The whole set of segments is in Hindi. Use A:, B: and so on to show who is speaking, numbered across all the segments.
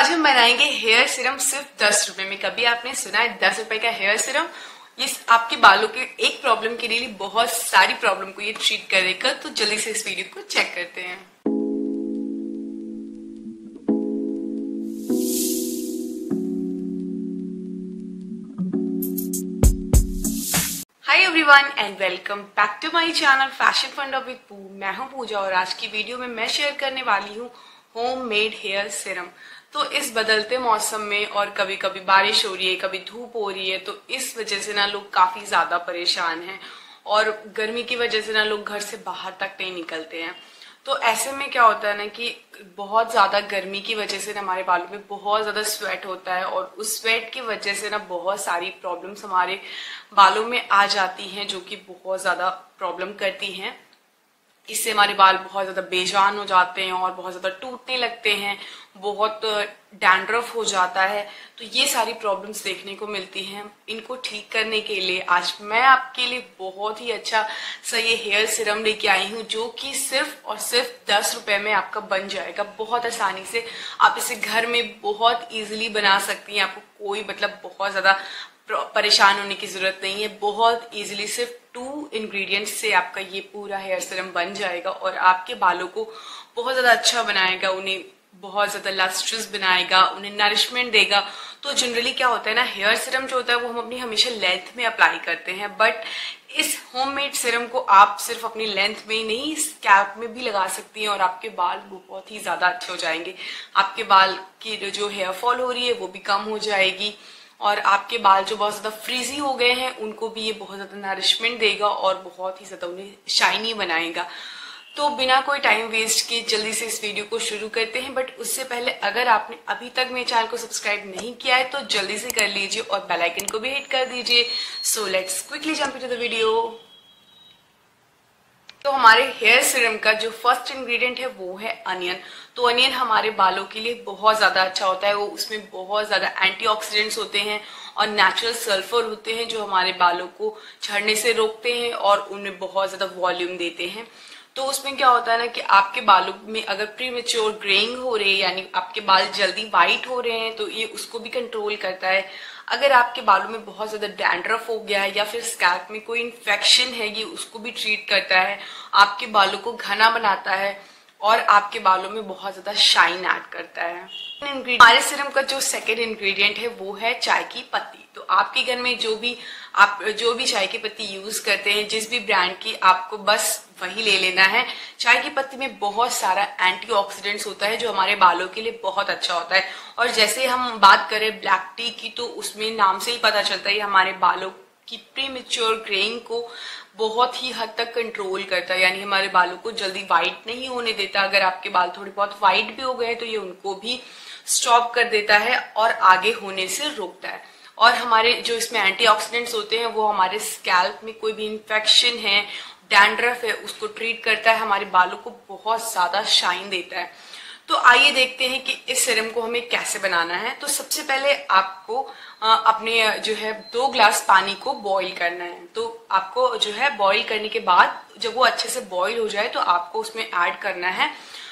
A: आज हम बनाएंगे हेयर सीरम सिर्फ 10 रुपए में। कभी आपने सुना है 10 रुपए का हेयर सीरम? ये आपके बालों के एक प्रॉब्लम के लिए बहुत सारी प्रॉब्लम को ये ट्रीट करेगा। तो जल्दी से इस वीडियो को चेक करते हैं। Hi everyone and welcome back to my channel fashion funda with Poo. मैं हूं पूजा और आज की वीडियो में मैं शेयर करने वाली हूं होममेड हेयर सीरम। तो इस बदलते मौसम में और कभी कभी बारिश हो रही है, कभी धूप हो रही है, तो इस वजह से ना लोग काफी ज्यादा परेशान हैं और गर्मी की वजह से ना लोग घर से बाहर तक नहीं निकलते हैं। तो ऐसे में क्या होता है ना कि बहुत ज्यादा गर्मी की वजह से ना हमारे बालों में बहुत ज्यादा स्वेट होता है और उस स्वेट की वजह से ना बहुत सारी प्रॉब्लम्स हमारे बालों में आ जाती हैं जो कि बहुत ज्यादा प्रॉब्लम करती हैं। इससे हमारे बाल बहुत ज्यादा बेजान हो जाते हैं और बहुत ज्यादा टूटने लगते हैं, बहुत डैंड्रफ हो जाता है। तो ये सारी प्रॉब्लम्स देखने को मिलती हैं। इनको ठीक करने के लिए आज मैं आपके लिए बहुत ही अच्छा सा ये हेयर सीरम लेके आई हूँ जो कि सिर्फ और सिर्फ 10 रुपए में आपका बन जाएगा। बहुत आसानी से आप इसे घर में बहुत इजीली बना सकती हैं। आपको कोई बहुत ज्यादा परेशान होने की जरूरत नहीं है। बहुत इजीली सिर्फ 2 इंग्रेडिएंट्स से आपका ये पूरा हेयर सीरम बन जाएगा और आपके बालों को बहुत ज्यादा अच्छा बनाएगा, उन्हें बहुत ज्यादा लस्ट्रस बनाएगा, उन्हें नरिशमेंट देगा। तो जनरली क्या होता है ना, हेयर सीरम जो होता है वो हम अपनी हमेशा लेंथ में अप्लाई करते हैं, बट इस होममेड सीरम को आप सिर्फ अपनी लेंथ में ही नहीं स्कैल्प में भी लगा सकती हैं और आपके बाल बहुत ही ज्यादा अच्छे हो जाएंगे। आपके बाल की जो हेयर फॉल हो रही है वो भी कम हो जाएगी और आपके बाल जो बहुत ज्यादा फ्रीजी हो गए हैं उनको भी ये बहुत ज्यादा नरिशमेंट देगा और बहुत ही ज्यादा उन्हें शाइनी बनाएगा। तो बिना कोई टाइम वेस्ट किए जल्दी से इस वीडियो को शुरू करते हैं। बट उससे पहले अगर आपने अभी तक मेरे चैनल को सब्सक्राइब नहीं किया है तो जल्दी से कर लीजिए और बेल आइकन को भी हिट कर दीजिए। So let's quickly jump into the video. तो हमारे हेयर सीरम का जो फर्स्ट इंग्रेडिएंट है वो है अनियन। तो अनियन हमारे बालों के लिए बहुत ज्यादा अच्छा होता है। वो उसमें बहुत ज्यादा एंटीऑक्सीडेंट्स होते हैं और नेचुरल सल्फर होते हैं जो हमारे बालों को झड़ने से रोकते हैं और उनमें बहुत ज्यादा वॉल्यूम देते हैं। तो उसमें क्या होता है ना कि आपके बालों में अगर प्रीमेच्योर ग्रेइंग हो रही है यानी आपके बाल जल्दी व्हाइट हो रहे हैं तो ये उसको भी कंट्रोल करता है। अगर आपके बालों में बहुत ज्यादा डैंड्रफ हो गया है या फिर स्कैल्प में कोई इन्फेक्शन है ये उसको भी ट्रीट करता है। आपके बालों को घना बनाता है और आपके बालों में बहुत ज्यादा शाइन ऐड करता है। हमारे सीरम का जो सेकेंड इंग्रेडिएंट है वो है चाय की पत्ती। तो आपके घर में जो भी चाय की पत्ती यूज करते हैं, जिस भी ब्रांड की, आपको बस वही ले लेना है। चाय की पत्ती में बहुत सारा एंटीऑक्सीडेंट्स होता है जो हमारे बालों के लिए बहुत अच्छा होता है। और जैसे हम बात करें ब्लैक टी की तो उसमें नाम से ही पता चलता है हमारे बालों की प्रीमेच्योर ग्रेइंग को बहुत ही हद तक कंट्रोल करता है, यानी हमारे बालों को जल्दी व्हाइट नहीं होने देता। अगर आपके बाल थोड़े बहुत व्हाइट भी हो गए तो ये उनको भी स्टॉप कर देता है और आगे होने से रोकता है। और हमारे जो इसमें एंटीऑक्सीडेंट्स होते हैं वो हमारे स्कैल्प में कोई भी इन्फेक्शन है, डैंड्रफ है, उसको ट्रीट करता है, हमारे बालों को बहुत ज्यादा शाइन देता है। तो आइए देखते हैं कि इस सीरम को हमें कैसे बनाना है। तो सबसे पहले आपको अपने जो है 2 ग्लास पानी को बॉईल करना है। तो आपको जो है बॉईल करने के बाद जब वो अच्छे से बॉईल हो जाए तो आपको उसमें ऐड करना है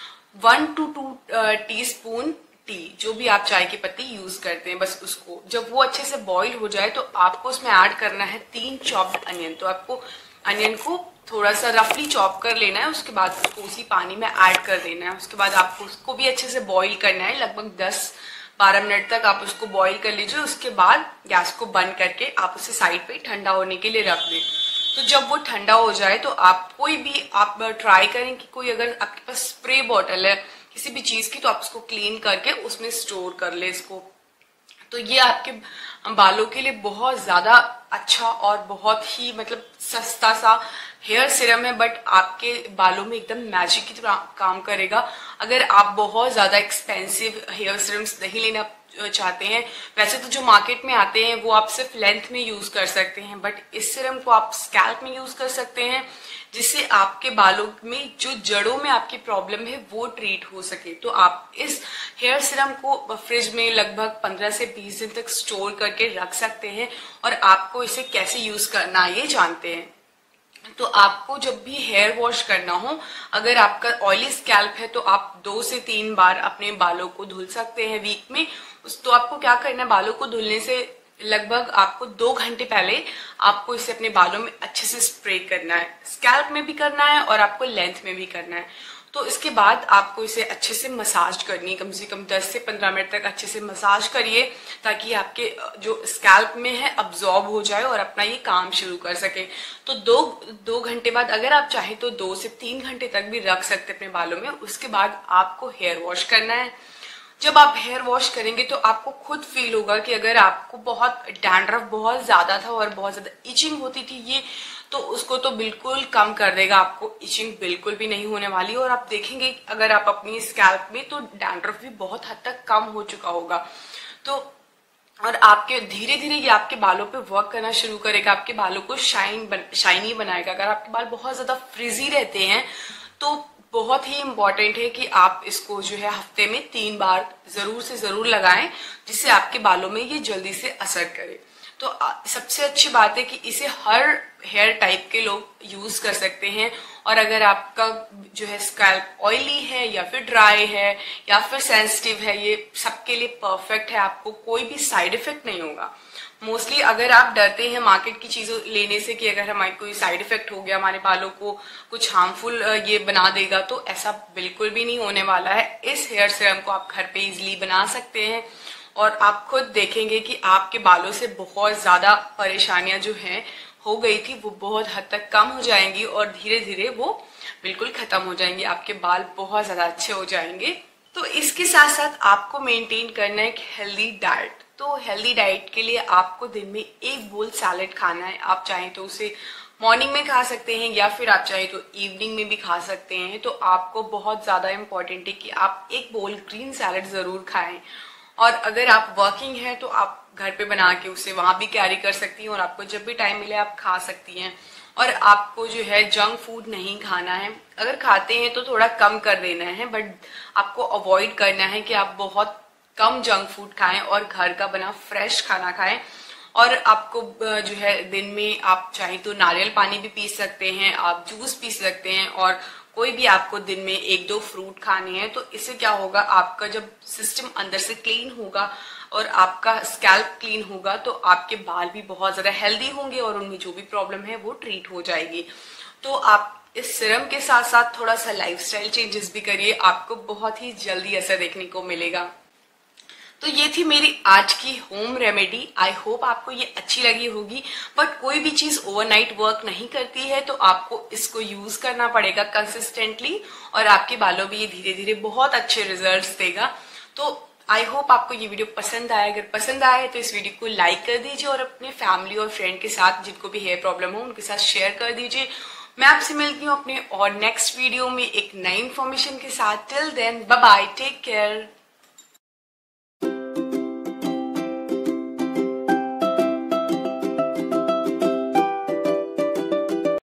A: 1 to 2 टीस्पून टी, जो भी आप चाय की पत्ती यूज करते हैं बस उसको। जब वो अच्छे से बॉईल हो जाए तो आपको उसमें ऐड करना है 3 चॉप्ड अनियन। तो आपको अनियन को थोड़ा सा रफली चॉप कर लेना है, उसके बाद उसको उसी पानी में ऐड कर देना है। उसके बाद आपको उसको भी अच्छे से बॉईल करना है, लगभग 10-12 मिनट तक आप उसको बॉईल कर लीजिए। उसके बाद गैस को बंद करके आप उसे साइड पे ठंडा होने के लिए रख दें। तो जब वो ठंडा हो जाए तो आप ट्राई करें कि कोई अगर आपके पास स्प्रे बॉटल है किसी भी चीज की तो आप उसको क्लीन करके उसमें स्टोर कर ले इसको। तो ये आपके बालों के लिए बहुत ज्यादा अच्छा और बहुत ही सस्ता सा हेयर सीरम है, बट आपके बालों में एकदम मैजिक की तरह काम करेगा। अगर आप बहुत ज्यादा एक्सपेंसिव हेयर सीरम्स नहीं लेना चाहते हैं, वैसे तो जो मार्केट में आते हैं वो आप सिर्फ लेंथ में यूज कर सकते हैं, बट इस सीरम को आप स्कैल्प में यूज कर सकते हैं जिससे आपके बालों में जो जड़ों में आपकी प्रॉब्लम है वो ट्रीट हो सके। तो आप इस हेयर सीरम को फ्रिज में लगभग 15 से 20 दिन तक स्टोर करके रख सकते हैं और आपको इसे कैसे यूज करना ये जानते हैं। तो आपको जब भी हेयर वॉश करना हो, अगर आपका ऑयली स्कैल्प है तो आप 2 से 3 बार अपने बालों को धुल सकते हैं वीक में। तो आपको क्या करना है, बालों को धुलने से लगभग आपको 2 घंटे पहले आपको इसे अपने बालों में अच्छे से स्प्रे करना है। स्कैल्प में भी करना है और आपको लेंथ में भी करना है। तो इसके बाद आपको इसे अच्छे से मसाज करनी है, कम से कम 10 से 15 मिनट तक अच्छे से मसाज करिए, ताकि आपके जो स्कैल्प में है अब्जॉर्ब हो जाए और अपना ये काम शुरू कर सके। तो दो घंटे बाद अगर आप चाहें तो 2 से 3 घंटे तक भी रख सकते अपने बालों में। उसके बाद आपको हेयर वॉश करना है। जब आप हेयर वॉश करेंगे तो आपको खुद फील होगा कि अगर आपको बहुत डैंड्रफ बहुत ज्यादा था और बहुत ज्यादा इचिंग होती थी ये, तो उसको तो बिल्कुल कम कर देगा। आपको इचिंग बिल्कुल भी नहीं होने वाली और आप देखेंगे अगर आप अपनी स्कैल्प में, तो डैंड्रफ भी बहुत हद तक कम हो चुका होगा। तो और आपके धीरे धीरे ये आपके बालों पे वर्क करना शुरू करेगा, आपके बालों को शाइनी बनाएगा। अगर आपके बाल बहुत ज्यादा फ्रिजी रहते हैं तो बहुत ही इम्पॉर्टेंट है कि आप इसको जो है हफ्ते में 3 बार जरूर से जरूर लगाएं, जिससे आपके बालों में ये जल्दी से असर करे। तो सबसे अच्छी बात है कि इसे हर हेयर टाइप के लोग यूज कर सकते हैं। और अगर आपका जो है स्कैल्प ऑयली है या फिर ड्राई है या फिर सेंसिटिव है, ये सबके लिए परफेक्ट है। आपको कोई भी साइड इफेक्ट नहीं होगा। मोस्टली अगर आप डरते हैं मार्केट की चीजों लेने से कि अगर हमारे कोई साइड इफेक्ट हो गया, हमारे बालों को कुछ हार्मफुल ये बना देगा, तो ऐसा बिल्कुल भी नहीं होने वाला है। इस हेयर सीरम को आप घर पे इजीली बना सकते हैं और आप खुद देखेंगे कि आपके बालों से बहुत ज्यादा परेशानियां जो हैं हो गई थी वो बहुत हद तक कम हो जाएंगी और धीरे धीरे वो बिल्कुल खत्म हो जाएंगी। आपके बाल बहुत ज्यादा अच्छे हो जाएंगे। तो इसके साथ साथ आपको मेंटेन करना है एक हेल्दी डाइट। तो हेल्दी डाइट के लिए आपको दिन में 1 बोल सैलेड खाना है। आप चाहें तो उसे मॉर्निंग में खा सकते हैं या फिर आप चाहें तो इवनिंग में भी खा सकते हैं। तो आपको बहुत ज्यादा इम्पोर्टेंट है कि आप 1 बोल ग्रीन सैलेड जरूर खाएं। और अगर आप वर्किंग हैं तो आप घर पे बना के उसे वहां भी कैरी कर सकती हैं और आपको जब भी टाइम मिले आप खा सकती हैं। और आपको जो है जंक फूड नहीं खाना है। अगर खाते हैं तो थोड़ा कम कर देना है, बट आपको अवॉइड करना है कि आप बहुत कम जंक फूड खाएं और घर का बना फ्रेश खाना खाएं। और आपको जो है दिन में आप चाहे तो नारियल पानी भी पी सकते हैं, आप जूस पी सकते हैं और कोई भी आपको दिन में 1-2 फ्रूट खाने हैं। तो इससे क्या होगा, आपका जब सिस्टम अंदर से क्लीन होगा और आपका स्कैल्प क्लीन होगा तो आपके बाल भी बहुत ज्यादा हेल्दी होंगे और उनमें जो भी प्रॉब्लम है वो ट्रीट हो जाएगी। तो आप इस सीरम के साथ साथ थोड़ा सा लाइफस्टाइल चेंजेस भी करिए, आपको बहुत ही जल्दी असर देखने को मिलेगा। तो ये थी मेरी आज की होम रेमेडी। आई होप आपको ये अच्छी लगी होगी। बट कोई भी चीज ओवरनाइट वर्क नहीं करती है, तो आपको इसको यूज करना पड़ेगा कंसिस्टेंटली और आपके बालों में ये धीरे धीरे बहुत अच्छे रिजल्ट्स देगा। तो आई होप आपको ये वीडियो पसंद आए। अगर पसंद आए तो इस वीडियो को लाइक कर दीजिए और अपने फैमिली और फ्रेंड के साथ जिनको भी हेयर प्रॉब्लम हो उनके साथ शेयर कर दीजिए। मैं आपसे मिलती हूँ अपने और नेक्स्ट वीडियो में एक नई इन्फॉर्मेशन के साथ। Till then bye bye, take care.